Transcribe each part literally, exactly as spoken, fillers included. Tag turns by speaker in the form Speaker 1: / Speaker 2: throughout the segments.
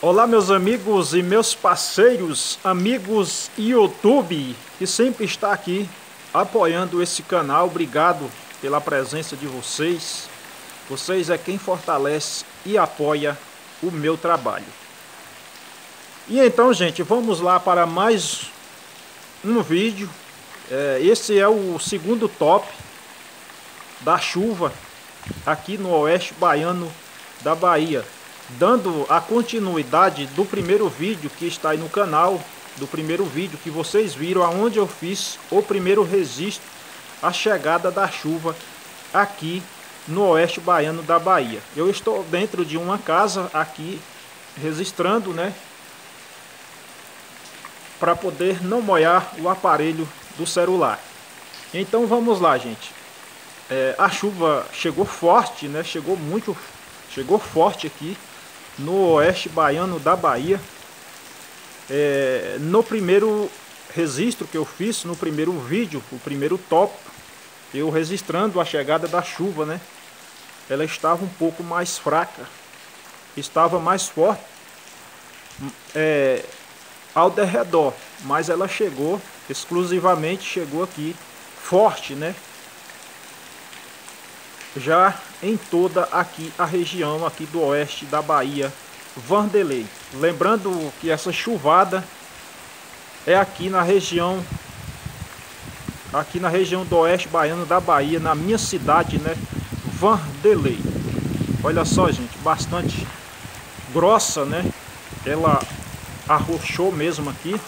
Speaker 1: Olá meus amigos e meus parceiros, amigos YouTube, que sempre está aqui apoiando esse canal. Obrigado pela presença de vocês. Vocês é quem fortalece e apoia o meu trabalho. E então, gente, vamos lá para mais um vídeo. É, esse é o segundo top da chuva aqui no oeste baiano da Bahia, dando a continuidade do primeiro vídeo que está aí no canal, do primeiro vídeo que vocês viram, aonde eu fiz o primeiro registro, a chegada da chuva aqui no oeste baiano da Bahia. Eu estou dentro de uma casa aqui registrando, né, para poder não molhar o aparelho do celular. Então vamos lá, gente. É, a chuva chegou forte, né? Chegou muito, chegou forte aqui no oeste baiano da Bahia. É, no primeiro registro que eu fiz, no primeiro vídeo, o primeiro tópico, eu registrando a chegada da chuva, né? Ela estava um pouco mais fraca, estava mais forte é, ao derredor, mas ela chegou, exclusivamente chegou aqui forte, né? Já em toda aqui a região aqui do oeste da Bahia, Vanderlei. Lembrando que essa chuvada é aqui na região, aqui na região do oeste baiano da Bahia, na minha cidade, né, Vanderlei. Olha só, gente, bastante grossa, né? Ela arrochou mesmo aqui.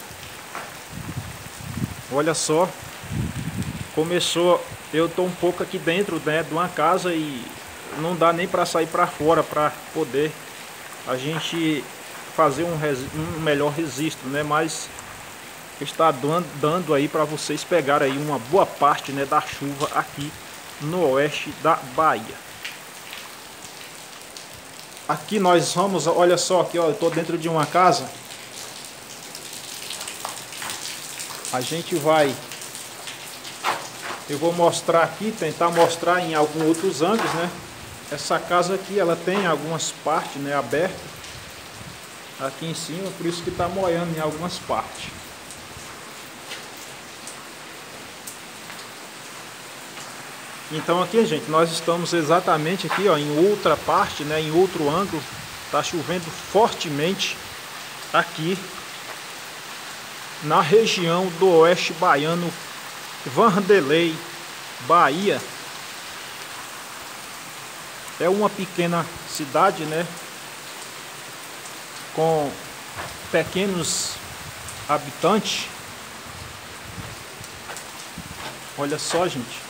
Speaker 1: Olha só, começou. Eu tô um pouco aqui dentro, né, de uma casa e não dá nem para sair para fora para poder a gente fazer um, um melhor registro, né? Mas está dando, dando aí para vocês pegar aí uma boa parte, né, da chuva aqui no oeste da Bahia. Aqui nós vamos, olha só aqui, ó, eu tô dentro de uma casa. A gente vai Eu vou mostrar aqui, tentar mostrar em alguns outros ângulos, né? Essa casa aqui, ela tem algumas partes, né, abertas aqui em cima, por isso que está molhando em algumas partes. Então aqui, gente, nós estamos exatamente aqui, ó, em outra parte, né, em outro ângulo. Está chovendo fortemente aqui na região do oeste baiano, Vanderlei, Bahia. É uma pequena cidade, né, com pequenos habitantes. Olha só, gente.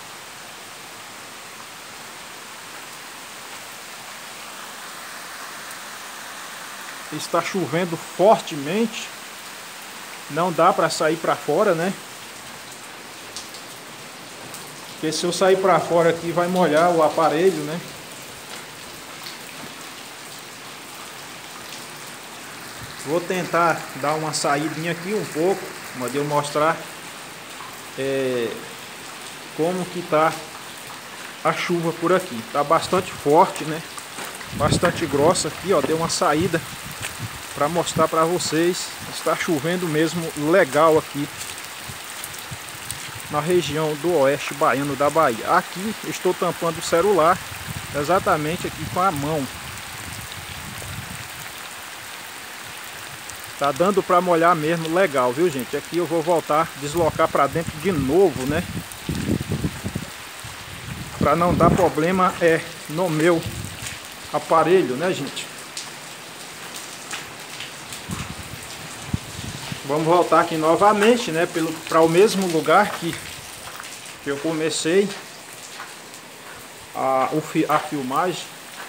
Speaker 1: Está chovendo fortemente. Não dá para sair para fora, né? Porque se eu sair para fora aqui vai molhar o aparelho, né? Vou tentar dar uma saidinha aqui um pouco, para eu mostrar é, como que tá a chuva por aqui. Tá bastante forte, né? Bastante grossa aqui, ó. Deu uma saída para mostrar para vocês. Está chovendo mesmo legal aqui na região do oeste baiano da Bahia. Aqui estou tampando o celular exatamente aqui com a mão. Tá dando para molhar mesmo legal, viu, gente? Aqui eu vou voltar, deslocar para dentro de novo, né? Para não dar problema é no meu aparelho, né, gente? Vamos voltar aqui novamente, né, pelo para o mesmo lugar que, que eu comecei a, a filmagem.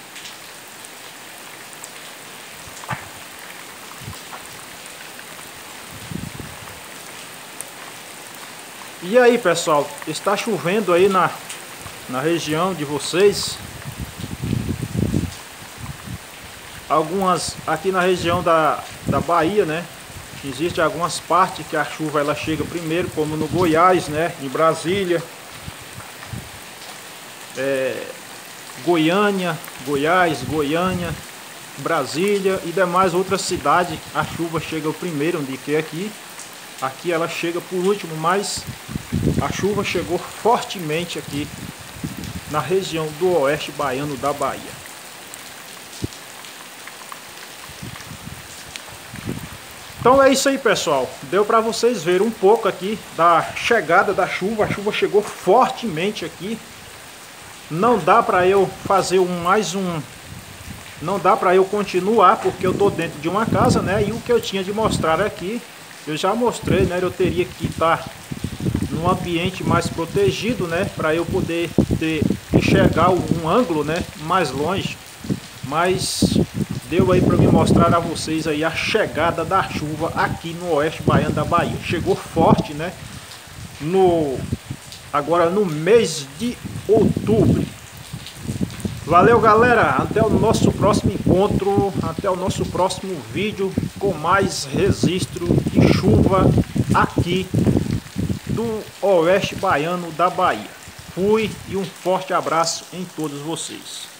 Speaker 1: E aí, pessoal, está chovendo aí na, na região de vocês? Algumas aqui na região da, da Bahia, né? Existem algumas partes que a chuva ela chega primeiro, como no Goiás, né? Em Brasília, é, Goiânia, Goiás, Goiânia, Brasília e demais outras cidades, a chuva chega primeiro do que aqui. Aqui ela chega por último, mas a chuva chegou fortemente aqui na região do oeste baiano da Bahia. Então é isso aí, pessoal. Deu para vocês verem um pouco aqui da chegada da chuva. A chuva chegou fortemente aqui. Não dá para eu fazer um, mais um... Não dá para eu continuar, porque eu tô dentro de uma casa, né? E o que eu tinha de mostrar aqui, eu já mostrei, né? Eu teria que estar num ambiente mais protegido, né? Para eu poder ter, enxergar um ângulo, né? Mais longe. Mas deu aí para me mostrar a vocês aí a chegada da chuva aqui no oeste baiano da Bahia. Chegou forte, né? No, agora no mês de outubro. Valeu, galera, até o nosso próximo encontro, até o nosso próximo vídeo com mais registro de chuva aqui do oeste baiano da Bahia. Fui e um forte abraço em todos vocês.